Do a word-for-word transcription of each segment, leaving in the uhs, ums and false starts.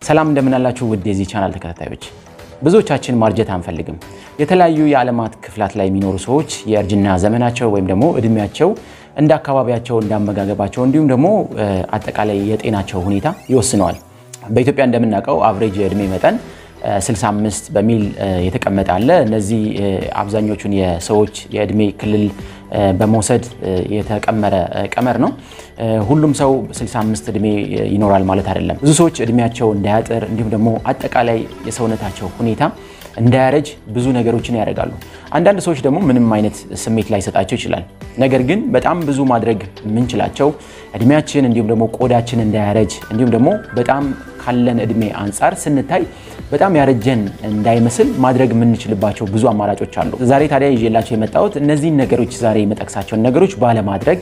ሰላም እንደምን አላችሁ ውድ የዚህ ቻናል ተከታታዮች ብዙዎቻችን ማርጀት አንፈልግም የተለያዩ የዓለማት ክፍላት ላይ የሚኖሩ ሰዎች የእርጅና ዘመናቸው ወይም ደግሞ እድሜያቸው እንደ አካባቢያቸው እንዳመጋገባቸው እንዲሁም ደግሞ አጠቃላይ የጤናቸው ሁኔታ ይወስነዋል በኢትዮጵያ እንደምናውቀው አቨሬጅ የእድሜ መጠን ስልሳ አምስት በሚል የተቀመጠ አለ እነዚህ አብዛኞቹን የሰዎች የእድሜ ክልል በመውሰድ የተቀመረ ቀመር ነው ሁሉም ሰው ስልሳ አምስት እድሜ ይኖራል ማለት አይደለም ብዙ ሰዎች እድሜያቸው እንዳያጥር እንዲሁም ደግሞ አጠቃላይ የሰውነታቸው ሁኔታ እንዳያረጅ ብዙ ነገሮችን ያደርጋሉ አንዳንድ ሰዎች ደግሞ ምንም አይነት ስሜት ላይ ሰጣቸው ይችላል ነገር ግን በጣም ብዙ ማድረግ ምንችላቸው እድሜያችን እንዲሁም ደግሞ ቆዳችን እንዳያረጅ እንዲሁም ደግሞ በጣም ካለን እድሜ አንፃር ስንታይ በጣም ያረጀን እንዳይመስል ማድረግ ምንችልባቸው ብዙ አማራጮች አሉ ዛሬ ታዲያ ይዤላችሁ የመጣሁት እነዚህ ነገሮች ዛሬ የመጠቅሳቸው ነገሮች ባለ ማድረግ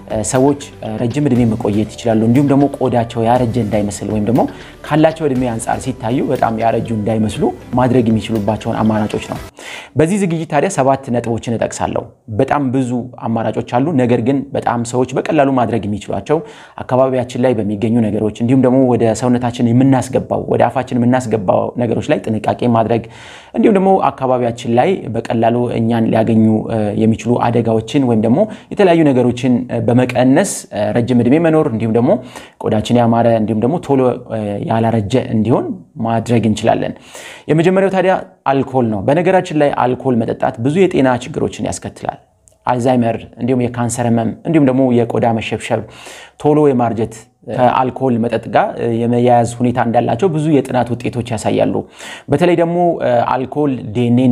ሰዎች ረጅም እድሜ መቆየት ይችላሉ እንዲሁም ደግሞ ቆዳቸው ያረጀ እንዳይመስል ወይም ደግሞ ካላቸው እድሜ አንፃር ሲታዩ በጣም ያረጁ እንዳይመስሉ ማድረግ የሚችሉባቸው አማራጮች ነው በዚህ ዝግጅት ታዲያ ሰባት ነጥቦችን እጠቅሳለሁ በጣም ብዙ አማራጮች አሉ ነገር ግን በጣም ሰዎች በቀላሉ ማድረግ የሚችሏቸው አካባቢያችን ላይ በሚገኙ ነገሮች እንዲሁም ደግሞ ወደ ሰውነታችን የምናስገባው ወደ አፋችን የምናስገባው ነገሮች ላይ ጥንቃቄ ማድረግ እንዲሁም ደግሞ አካባቢያችን ላይ በቀላሉ እኛን ሊያገኙ የሚችሉ አደጋዎችን ወይም ደግሞ የተለያዩ ነገሮችን በመቀነስ ረጅም እድሜ መኖር እንዲሁም ደግሞ ቆዳችን ያማረ እንዲሁም ደግሞ ቶሎ ያላረጀ እንዲሆን ማድረግ እንችላለን የመጀመሪያው ታዲያ አልኮል ነው በነገራችን ላይ አልኮል መጠጣት ብዙ የጤና ችግሮችን ያስከትላል አልዛይመር እንዲሁም የካንሰር ህመም እንዲሁም ደግሞ የቆዳ መሸብሸብ ቶሎ የማርጀት ከአልኮል መጠጥ ጋር የመያያዝ ሁኔታ እንዳላቸው ብዙ የጥናት ውጤቶች ያሳያሉ በተለይ ደግሞ አልኮል ዲኤንኤን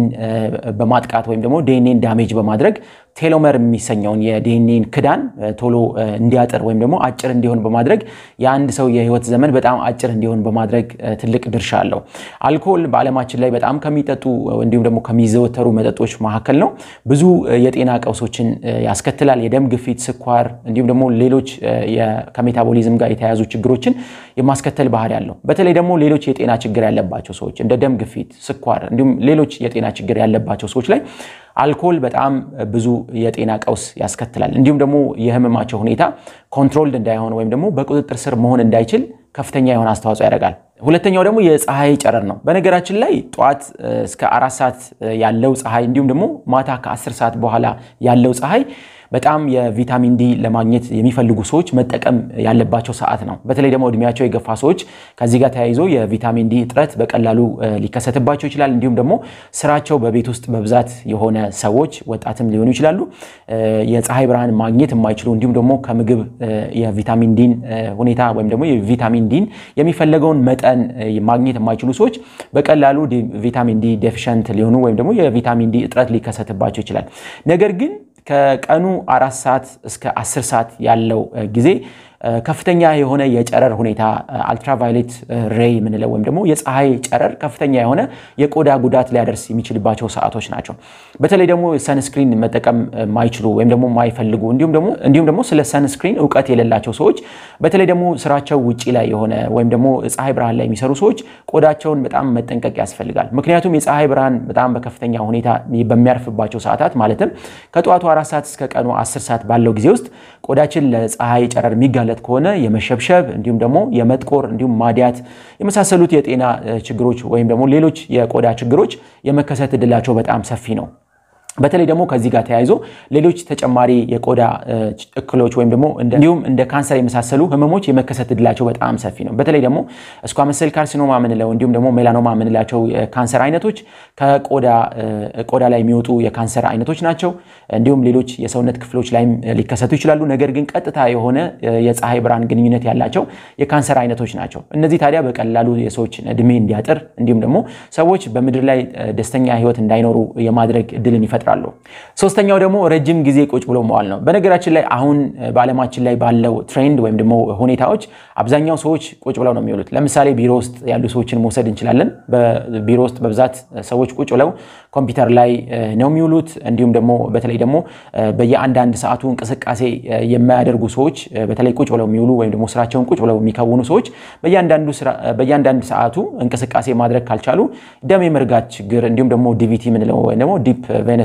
በማጥቃት ወይም ደግሞ ዲኤንኤን ዳሜጅ በማድረግ ቴሎመር የሚሰኘውን የዲኤንኤን ክዳን ቶሎ እንዲያጠር ወይም ደግሞ አጭር እንዲሆን በማድረግ የአንድ ሰው የህይወት ዘመን በጣም አጭር እንዲሆን በማድረግ ትልቅ ድርሻ አለው አልኮል በዓለማችን ላይ በጣም ከሚጠጡ እንዲሁም ደግሞ ከሚዘወተሩ መጠጦች መካከል ነው ብዙ የጤና ቀውሶችን ያስከትላል የደም ግፊት ስኳር እንዲሁም ደግሞ ሌሎች የሜታቦሊዝም ጋር የተያዙ ችግሮችን የማስከተል ባህሪ ያለው በተለይ ደግሞ ሌሎች የጤና ችግር ያለባቸው ሰዎች እንደ ደም ግፊት ስኳር እንዲሁም ሌሎች የጤና ችግር ያለባቸው ሰዎች ላይ አልኮል በጣም ብዙ የጤና ቀውስ ያስከትላል እንዲሁም ደግሞ የህመማቸው ሁኔታ ኮንትሮልድ እንዳይሆን ወይም ደግሞ በቁጥጥር ስር መሆን እንዳይችል ከፍተኛ የሆነ አስተዋጽኦ ያደርጋል ሁለተኛው ደግሞ የፀሐይ ጨረር ነው በነገራችን ላይ ጧት እስከ አራት ሰዓት ያለው ፀሐይ እንዲሁም ደግሞ ማታ ከ10 ሰዓት በኋላ ያለው ፀሐይ በጣም የቪታሚን ዲ ለማግኘት የሚፈልጉ ሰዎች መጠቀም ያለባቸው ሰዓት ነው በተለይ ደግሞ እድሜያቸው የገፋ ሰዎች ከዚህ ጋር ተያይዞ የቪታሚን ዲ እጥረት በቀላሉ ሊከሰትባቸው ይችላል እንዲሁም ደግሞ ስራቸው በቤት ውስጥ በብዛት የሆነ ሰዎች ወጣትም ሊሆኑ ይችላሉ የፀሐይ ብርሃን ማግኘት የማይችሉ እንዲሁም ደግሞ ከምግብ የቪታሚን ዲን ሁኔታ ወይም ደግሞ የቪታሚን ዲን የሚፈልገውን መጠን ማግኘት የማይችሉ ሰዎች በቀላሉ ቪታሚን ዲ ዴፊሽንት ሊሆኑ ወይም ደግሞ የቪታሚን ዲ እጥረት ሊከሰትባቸው ይችላል ነገር ግን ከቀኑ አራት ሰዓት እስከ አስር ሰዓት ያለው ጊዜ ከፍተኛ የሆነ የጨረር ሁኔታ አልትራቫዮሌት ሬይ ምንለው ወይም ደግሞ የፀሐይ ጨረር ከፍተኛ የሆነ የቆዳ ጉዳት ሊያደርስ የሚችልባቸው ሰዓቶች ናቸው በተለይ ደግሞ ሰንስክሪን መጠቀም ማይችሉ ወይም ደግሞ ማይፈልጉ እንዲሁም ደግሞ እንዲሁም ደግሞ ስለ ሰንስክሪን ዕውቀት የሌላቸው ሰዎች በተለይ ደግሞ ስራቸው ውጪ ላይ የሆነ ወይም ደግሞ ፀሐይ ብርሃን ላይ የሚሰሩ ሰዎች ቆዳቸውን በጣም መጠንቀቅ ያስፈልጋል ምክንያቱም የፀሐይ ብርሃን በጣም በከፍተኛ ሁኔታ በሚያርፍባቸው ሰዓታት ማለትም ከጧቱ አራት ሰዓት እስከ ቀኑ አስር ሰዓት ባለው ጊዜ ውስጥ ቆዳችን ለፀሐይ ጨረር የሚጋለጥ ከሆነ የመሸብሸብ እንዲሁም ደግሞ የመጥቆር እንዲሁም ማዲያት የመሳሰሉት የጤና ችግሮች ወይም ደግሞ ሌሎች የቆዳ ችግሮች የመከሰት እድላቸው በጣም ሰፊ ነው በተለይ ደግሞ ከዚህ ጋር ተያይዞ ሌሎች ተጨማሪ የቆዳ እክሎች ወይም ደግሞ እንዲሁም እንደ ካንሰር የመሳሰሉ ህመሞች የመከሰት እድላቸው በጣም ሰፊ ነው በተለይ ደግሞ ስኳመስ ሴል ካርሲኖማ ምንለው እንዲሁም ደግሞ ሜላኖማ ምንላቸው ካንሰር አይነቶች ከቆዳ ቆዳ ላይ የሚወጡ የካንሰር አይነቶች ናቸው እንዲሁም ሌሎች የሰውነት ክፍሎች ላይም ሊከሰቱ ይችላሉ ነገር ግን ቀጥታ የሆነ የፀሐይ ብርሃን ግንኙነት ያላቸው የካንሰር አይነቶች ናቸው እነዚህ ታዲያ በቀላሉ የሰዎች እድሜ እንዲያጥር እንዲሁም ደግሞ ሰዎች በምድር ላይ ደስተኛ ህይወት እንዳይኖሩ የማድረግ እድልን ይፈጥራሉ ሶስተኛው ደግሞ ረጅም ጊዜ ቁጭ ብሎ መዋል ነው በነገራችን ላይ አሁን በዓለማችን ላይ ባለው ትሬንድ ወይም ደግሞ ሁኔታዎች አብዛኛው ሰዎች ቁጭ ብለው ነው የሚውሉት ለምሳሌ ቢሮ ውስጥ ያሉ ሰዎችን መውሰድ እንችላለን በቢሮ ውስጥ በብዛት ሰዎች ቁጭ ብለው ኮምፒውተር ላይ ነው የሚውሉት እንዲሁም ደግሞ በተለይ ደግሞ በየአንዳንድ ሰዓቱ እንቅስቃሴ የማያደርጉ ሰዎች በተለይ ቁጭ ብለው የሚውሉ ወይም ደግሞ ስራቸውን ቁጭ ብለው የሚከውኑ ሰዎች በእያንዳንዱ በእያንዳንድ ሰዓቱ እንቅስቃሴ ማድረግ ካልቻሉ ደም የመርጋት ችግር እንዲሁም ደግሞ ዲቪቲ ምንለው ወይም ደግሞ ዲፕ ቬነስ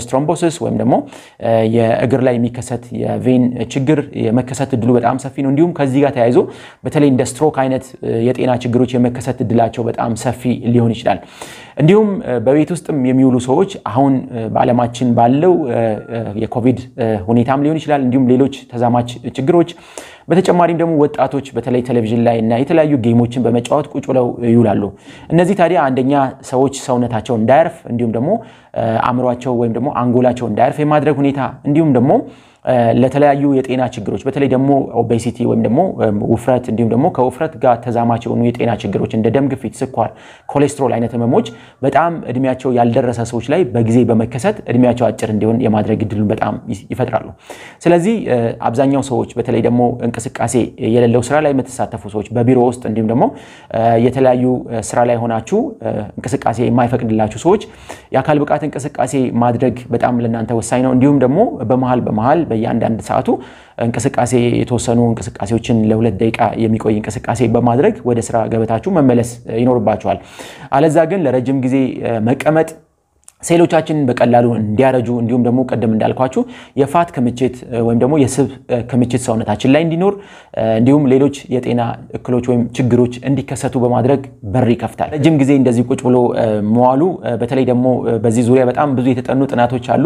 ስትሮምቦሲስ ወይም ደግሞ የእግር ላይ የሚከሰት የቬን ችግር የመከሰት እድሉ በጣም ሰፊ ነው እንዲሁም ከዚህ ጋር ተያይዞ በተለይ እንደ ስትሮክ አይነት የጤና ችግሮች የመከሰት እድላቸው በጣም ሰፊ ሊሆን ይችላል እንዲሁም በቤት ውስጥም የሚውሉ ሰዎች አሁን በአለማችን ባለው የኮቪድ ሁኔታም ሊሆን ይችላል እንዲሁም ሌሎች ተዛማች ችግሮች በተጨማሪም ደግሞ ወጣቶች በተለይ ቴሌቪዥን ላይ እና የተለያዩ ጌሞችን በመጫወት ቁጭ ብለው ይውላሉ እነዚህ ታዲያ አንደኛ ሰዎች ሰውነታቸው እንዳያርፍ እንዲሁም ደግሞ አእምሮአቸው ወይም ደግሞ አንጎላቸው እንዳያርፍ የማድረግ ሁኔታ እንዲሁም ደግሞ ለተለያዩ የጤና ችግሮች በተለይ ደግሞ ኦቤሲቲ ወይም ደግሞ ውፍረት እንዲሁም ደግሞ ከውፍረት ጋር ተዛማች የሆኑ የጤና ችግሮች እንደ ደም ግፊት ስኳር ኮሌስትሮል አይነት ህመሞች በጣም እድሜያቸው ያልደረሰ ሰዎች ላይ በጊዜ በመከሰት እድሜያቸው አጭር እንዲሆን የማድረግ እድሉን በጣም ይፈጥራሉ ስለዚህ አብዛኛው ሰዎች በተለይ ደግሞ እንቅስቃሴ የሌለው ስራ ላይ የምትሳተፉ ሰዎች በቢሮ ውስጥ እንዲሁም ደግሞ የተለያዩ ስራ ላይ ሆናችሁ እንቅስቃሴ የማይፈቅድላችሁ ሰዎች የአካል ብቃት እንቅስቃሴ ማድረግ በጣም ለእናንተ ወሳኝ ነው እንዲሁም ደግሞ በመሃል በመሃል በእያንዳንዱ ሰዓቱ እንቅስቃሴ የተወሰኑ እንቅስቃሴዎችን ለሁለት ደቂቃ የሚቆይ እንቅስቃሴ በማድረግ ወደ ስራ ገበታችሁ መመለስ ይኖርባችኋል አለዛ ግን ለረጅም ጊዜ መቀመጥ ሴሎቻችን በቀላሉ እንዲያረጁ እንዲሁም ደግሞ ቀደም እንዳልኳችሁ የፋት ክምችት ወይም ደግሞ የስብ ክምችት ሰውነታችን ላይ እንዲኖር እንዲሁም ሌሎች የጤና እክሎች ወይም ችግሮች እንዲከሰቱ በማድረግ በር ይከፍታል ረጅም ጊዜ እንደዚህ ቁጭ ብሎ መዋሉ በተለይ ደግሞ በዚህ ዙሪያ በጣም ብዙ የተጠኑ ጥናቶች አሉ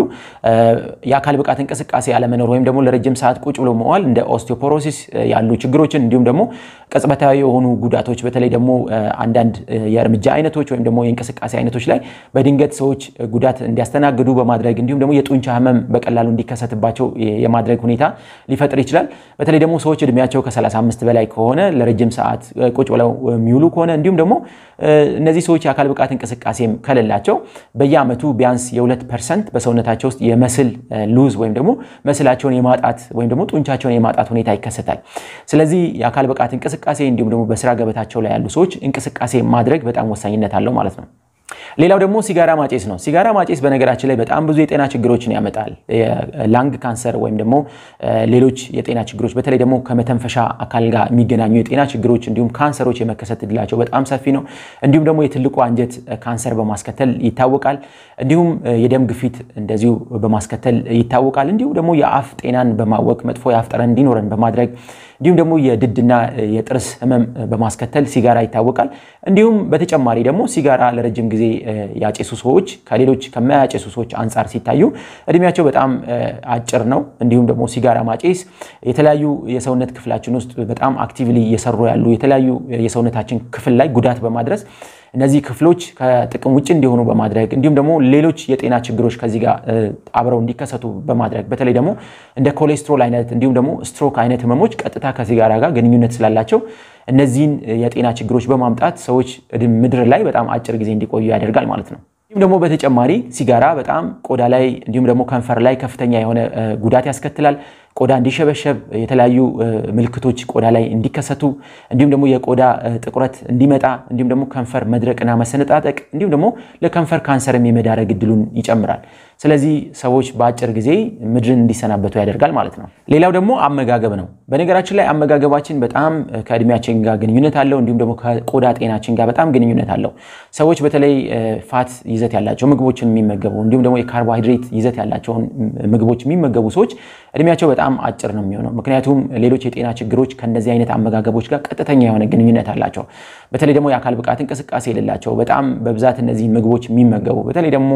የአካል ብቃት እንቅስቃሴ ያለመኖር ወይም ደግሞ ለረጅም ሰዓት ቁጭ ብሎ መዋል እንደ ኦስቲዮፖሮሲስ ያሉ ችግሮችን እንዲሁም ደግሞ ቅጽበታዊ የሆኑ ጉዳቶች በተለይ ደግሞ አንዳንድ የእርምጃ አይነቶች ወይም ደግሞ የእንቅስቃሴ አይነቶች ላይ በድንገት ሰዎች ጉዳት እንዲያስተናግዱ በማድረግ እንዲሁም ደግሞ የጡንቻ ህመም በቀላሉ እንዲከሰትባቸው የማድረግ ሁኔታ ሊፈጥር ይችላል በተለይ ደግሞ ሰዎች እድሜያቸው ከ35 በላይ ከሆነ ለረጅም ሰዓት ቁጭ ብለው የሚውሉ ከሆነ እንዲሁም ደግሞ እነዚህ ሰዎች የአካል ብቃት እንቅስቃሴም ከሌላቸው በየአመቱ ቢያንስ የ2 ፐርሰንት በሰውነታቸው ውስጥ የመስል ሉዝ ወይም ደግሞ መስላቸውን የማጣት ወይም ደግሞ ጡንቻቸውን የማጣት ሁኔታ ይከሰታል ስለዚህ የአካል ብቃት እንቅስቃሴ እንዲሁም ደግሞ በስራ ገበታቸው ላይ ያሉ ሰዎች እንቅስቃሴ ማድረግ በጣም ወሳኝነት አለው ማለት ነው ሌላው ደግሞ ሲጋራ ማጨስ ነው ሲጋራ ማጨስ በነገራችን ላይ በጣም ብዙ የጤና ችግሮችን ያመጣል ላንግ ካንሰር ወይም ደግሞ ሌሎች የጤና ችግሮች በተለይ ደግሞ ከመተንፈሻ አካል ጋር የሚገናኙ የጤና ችግሮች እንዲሁም ካንሰሮች የመከሰት እድላቸው በጣም ሰፊ ነው እንዲሁም ደግሞ የትልቁ አንጀት ካንሰር በማስከተል ይታወቃል እንዲሁም የደም ግፊት እንደዚሁ በማስከተል ይታወቃል እንዲሁም ደግሞ የአፍ ጤናን በማወቅ መጥፎ የአፍ ጠረን እንዲኖረን በማድረግ እንዲሁም ደግሞ የድድና የጥርስ ህመም በማስከተል ሲጋራ ይታወቃል እንዲሁም በተጨማሪ ደግሞ ሲጋራ ለረጅም ጊዜ ያጨሱ ሰዎች ከሌሎች ከማያጨሱ ሰዎች አንፃር ሲታዩ እድሜያቸው በጣም አጭር ነው እንዲሁም ደግሞ ሲጋራ ማጨስ የተለያዩ የሰውነት ክፍላችን ውስጥ በጣም አክቲቭሊ እየሰሩ ያሉ የተለያዩ የሰውነታችን ክፍል ላይ ጉዳት በማድረስ እነዚህ ክፍሎች ከጥቅም ውጭ እንዲሆኑ በማድረግ እንዲሁም ደግሞ ሌሎች የጤና ችግሮች ከዚህ ጋር አብረው እንዲከሰቱ በማድረግ በተለይ ደግሞ እንደ ኮሌስትሮል አይነት እንዲሁም ደግሞ ስትሮክ አይነት ህመሞች ቀጥታ ከሲጋራ ጋር ግንኙነት ስላላቸው እነዚህን የጤና ችግሮች በማምጣት ሰዎች ምድር ላይ በጣም አጭር ጊዜ እንዲቆዩ ያደርጋል ማለት ነው እንዲሁም ደግሞ በተጨማሪ ሲጋራ በጣም ቆዳ ላይ እንዲሁም ደግሞ ከንፈር ላይ ከፍተኛ የሆነ ጉዳት ያስከትላል ቆዳ እንዲሸበሸብ የተለያዩ ምልክቶች ቆዳ ላይ እንዲከሰቱ እንዲሁም ደግሞ የቆዳ ጥቁረት እንዲመጣ እንዲሁም ደግሞ ከንፈር መድረቅና መሰነጣጠቅ እንዲሁም ደግሞ ለከንፈር ካንሰር የሚመዳረግ እድሉን ይጨምራል ስለዚህ ሰዎች በአጭር ጊዜ ምድርን እንዲሰናበቱ ያደርጋል ማለት ነው ሌላው ደግሞ አመጋገብ ነው በነገራችን ላይ አመጋገባችን በጣም ከእድሜያችን ጋር ግንኙነት አለው እንዲሁም ደግሞ ከቆዳ ጤናችን ጋር በጣም ግንኙነት አለው ሰዎች በተለይ ፋት ይዘት ያላቸው ምግቦችን የሚመገቡ እንዲሁም ደግሞ የካርቦሃይድሬት ይዘት ያላቸው ምግቦች የሚመገቡ ሰዎች እድሜያቸው በጣም አጭር ነው የሚሆነው ምክንያቱም ሌሎች የጤና ችግሮች ከነዚህ አይነት አመጋገቦች ጋር ቀጥተኛ የሆነ ግንኙነት አላቸው በተለይ ደግሞ የአካል ብቃት እንቅስቃሴ የሌላቸው በጣም በብዛት እነዚህ ምግቦች የሚመገቡ በተለይ ደግሞ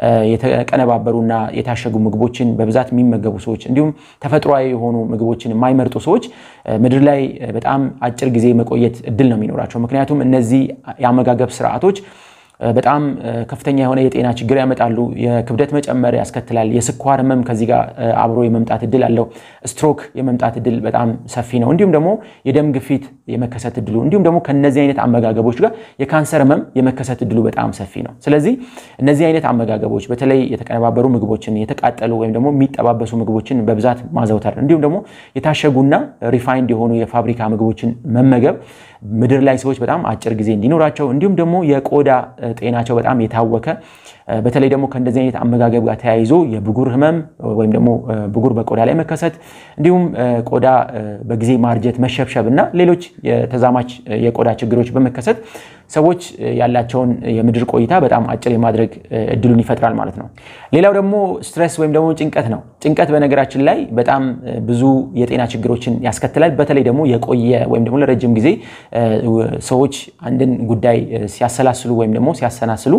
የተቀነባበሩና የታሸጉ ምግቦችን በብዛት የሚመገቡ ሰዎች እንዲሁም ተፈጥሯዊ የሆኑ ምግቦችን የማይመርጡ ሰዎች ምድር ላይ በጣም አጭር ጊዜ መቆየት እድል ነው የሚኖራቸው ምክንያቱም እነዚህ የአመጋገብ ስርዓቶች በጣም ከፍተኛ የሆነ የጤና ችግር ያመጣሉ የክብደት መጨመር ያስከትላል የስኳር ህመም ከዚህ ጋር አብሮ የመምጣት እድል አለው ስትሮክ የመምጣት እድል በጣም ሰፊ ነው እንዲሁም ደግሞ የደም ግፊት የመከሰት እድሉ እንዲሁም ደግሞ ከነዚህ አይነት አመጋገቦች ጋር የካንሰር ህመም የመከሰት እድሉ በጣም ሰፊ ነው ስለዚህ እነዚህ አይነት አመጋገቦች በተለይ የተቀነባበሩ ምግቦችን የተቃጠሉ ወይም ደግሞ የሚጠባበሱ ምግቦችን በብዛት ማዘውተር እንዲሁም ደግሞ የታሸጉና ሪፋይንድ የሆኑ የፋብሪካ ምግቦችን መመገብ ምድር ላይ ሰዎች በጣም አጭር ጊዜ እንዲኖራቸው እንዲሁም ደግሞ የቆዳ ጤናቸው በጣም የታወከ በተለይ ደግሞ ከእንደዚህ አይነት አመጋገብ ጋር ተያይዞ የብጉር ህመም ወይም ደግሞ ብጉር በቆዳ ላይ መከሰት እንዲሁም ቆዳ በጊዜ ማርጀት መሸብሸብና ሌሎች የተዛማች የቆዳ ችግሮች በመከሰት ሰዎች ያላቸውን የምድር ቆይታ በጣም አጭር የማድረግ እድሉን ይፈጥራል ማለት ነው። ሌላው ደግሞ ስትሬስ ወይም ደግሞ ጭንቀት ነው። ጭንቀት በነገራችን ላይ በጣም ብዙ የጤና ችግሮችን ያስከትላል። በተለይ ደግሞ የቆየ ወይም ደግሞ ለረጅም ጊዜ ሰዎች አንድን ጉዳይ ሲያሰላስሉ ወይም ደግሞ ሲያሰናስሉ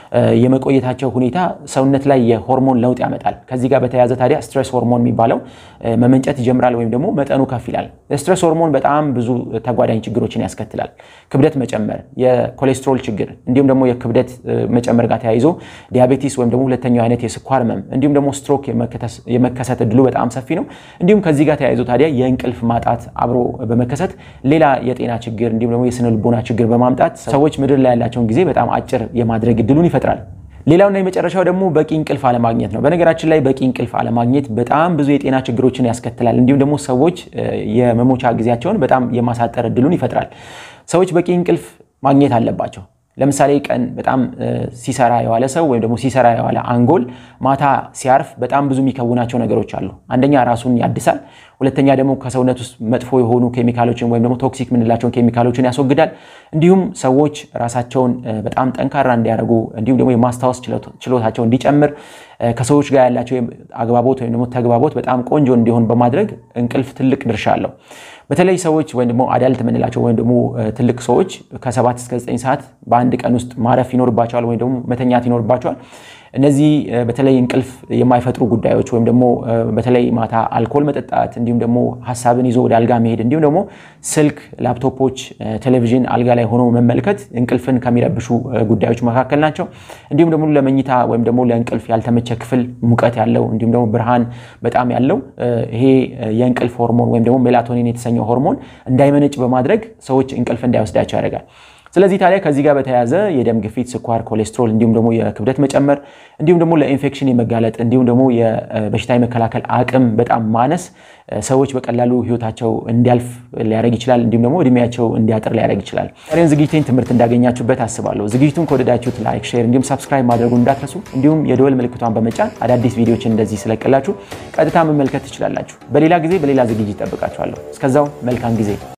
የመቆየታቸው ሁኔታ ሰውነት ላይ የሆርሞን ለውጥ ያመጣል። ከዚህ ጋር በተያያዘ ታዲያ ስትሬስ ሆርሞን የሚባለው መመንጨት ይጀምራል ወይም ደግሞ መጠኑ ከፍ ይላል። ስትሬስ ሆርሞን በጣም ብዙ ተጓዳኝ ችግሮችን ያስከትላል። ክብደት መጨመር፣ የኮሌስትሮል ችግር እንዲሁም ደግሞ የክብደት መጨመር ጋር ተያይዞ ዲያቤቲስ ወይም ደግሞ ሁለተኛው አይነት የስኳር ህመም እንዲሁም ደግሞ ስትሮክ የመከሰት እድሉ በጣም ሰፊ ነው። እንዲሁም ከዚህ ጋር ተያይዞ ታዲያ የእንቅልፍ ማጣት አብሮ በመከሰት ሌላ የጤና ችግር እንዲሁም ደግሞ የስነ ልቦና ችግር በማምጣት ሰዎች ምድር ላይ ያላቸውን ጊዜ በጣም አጭር የማድረግ እድሉን ይፈጥራል። ሌላውና የመጨረሻው ደግሞ በቂ እንቅልፍ አለማግኘት ነው። በነገራችን ላይ በቂ እንቅልፍ አለማግኘት በጣም ብዙ የጤና ችግሮችን ያስከትላል። እንዲሁም ደግሞ ሰዎች የመሞቻ ጊዜያቸውን በጣም የማሳጠር እድሉን ይፈጥራል። ሰዎች በቂ እንቅልፍ ማግኘት አለባቸው። ለምሳሌ ቀን በጣም ሲሰራ የዋለ ሰው ወይም ደግሞ ሲሰራ የዋለ አንጎል ማታ ሲያርፍ በጣም ብዙ የሚከውናቸው ነገሮች አሉ። አንደኛ ራሱን ያድሳል፣ ሁለተኛ ደግሞ ከሰውነት ውስጥ መጥፎ የሆኑ ኬሚካሎችን ወይም ደግሞ ቶክሲክ ምንላቸውን ኬሚካሎችን ያስወግዳል። እንዲሁም ሰዎች ራሳቸውን በጣም ጠንካራ እንዲያደርጉ እንዲሁም ደግሞ የማስታወስ ችሎታቸው እንዲጨምር ከሰዎች ጋር ያላቸው አግባቦት ወይም ደግሞ ተግባቦት በጣም ቆንጆ እንዲሆን በማድረግ እንቅልፍ ትልቅ ድርሻ አለው። በተለይ ሰዎች ወይም ደግሞ አዳልት ምንላቸው ወይም ደግሞ ትልቅ ሰዎች ከሰባት እስከ ዘጠኝ ሰዓት በአንድ ቀን ውስጥ ማረፍ ይኖርባቸዋል ወይም ደግሞ መተኛት ይኖርባቸዋል። እነዚህ በተለይ እንቅልፍ የማይፈጥሩ ጉዳዮች ወይም ደግሞ በተለይ ማታ አልኮል መጠጣት እንዲሁም ደግሞ ሐሳብን ይዞ ወደ አልጋ መሄድ እንዲሁም ደግሞ ስልክ፣ ላፕቶፖች፣ ቴሌቪዥን አልጋ ላይ ሆኖ መመልከት እንቅልፍን ከሚረብሹ ጉዳዮች መካከል ናቸው። እንዲሁም ደግሞ ለመኝታ ወይም ደግሞ ለእንቅልፍ ያልተመቸ ክፍል ሙቀት ያለው እንዲሁም ደግሞ ብርሃን በጣም ያለው ይሄ የእንቅልፍ ሆርሞን ወይም ደግሞ ሜላቶኒን የተሰኘው ሆርሞን እንዳይመነጭ በማድረግ ሰዎች እንቅልፍ እንዳይወስዳቸው ያደርጋል። ስለዚህ ታዲያ ከዚህ ጋር በተያያዘ የደም ግፊት፣ ስኳር፣ ኮሌስትሮል እንዲሁም ደግሞ የክብደት መጨመር እንዲሁም ደግሞ ለኢንፌክሽን የመጋለጥ እንዲሁም ደግሞ የበሽታ የመከላከል አቅም በጣም ማነስ ሰዎች በቀላሉ ህይወታቸው እንዲያልፍ ሊያደርግ ይችላል። እንዲሁም ደግሞ እድሜያቸው እንዲያጥር ሊያደርግ ይችላል። ዛሬን ዝግጅቴን ትምህርት እንዳገኛችሁበት አስባለሁ። ዝግጅቱን ከወደዳችሁት ላይክ፣ ሼር እንዲሁም ሰብስክራይብ ማድረጉን እንዳትረሱ። እንዲሁም የደወል ምልክቷን በመጫን አዳዲስ ቪዲዮዎችን እንደዚህ ስለቀላችሁ ቀጥታ መመልከት ትችላላችሁ። በሌላ ጊዜ በሌላ ዝግጅት ተጠብቃችኋለሁ። እስከዛው መልካም ጊዜ